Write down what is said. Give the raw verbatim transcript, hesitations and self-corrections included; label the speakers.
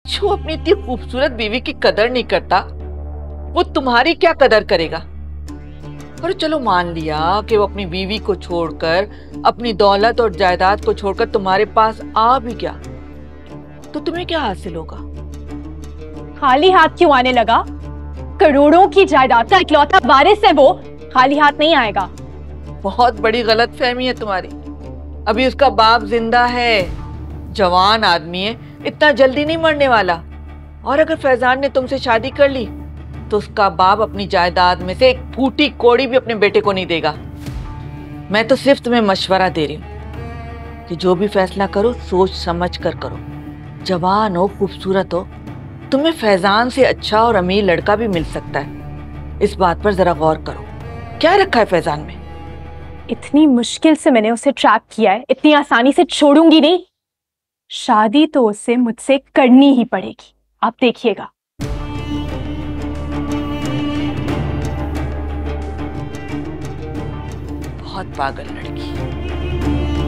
Speaker 1: जो अपनी इतनी खूबसूरत बीवी की कदर नहीं करता, वो तुम्हारी क्या कदर करेगा? और चलो मान लिया कि वो अपनी बीवी को छोड़कर, अपनी दौलत और जायदाद को छोड़कर तुम्हारे पास आ भी गया, तो तुम्हें क्या हासिल होगा?
Speaker 2: खाली हाथ क्यों आने लगा? करोड़ों की जायदाद का इकलौता वारिस है वो, खाली हाथ नहीं आएगा।
Speaker 1: बहुत बड़ी गलतफहमी है तुम्हारी। अभी उसका बाप जिंदा है, जवान आदमी है, इतना जल्दी नहीं मरने वाला। और अगर फैजान ने तुमसे शादी कर ली तो उसका बाप अपनी जायदाद में से एक फूटी कौड़ी भी अपने बेटे को नहीं देगा। मैं तो सिर्फ तुम्हें मशवरा दे रही हूँ कि जो भी फैसला करो सोच समझ कर करो। जवान हो, खूबसूरत हो, तुम्हें फैजान से अच्छा और अमीर लड़का भी मिल सकता है। इस बात पर जरा गौर करो। क्या रखा है फैजान में?
Speaker 2: इतनी मुश्किल से मैंने उसे ट्रैक किया है, इतनी आसानी से छोड़ूंगी नहीं। शादी तो उसे मुझसे करनी ही पड़ेगी, आप देखिएगा।
Speaker 1: बहुत पागल लड़की।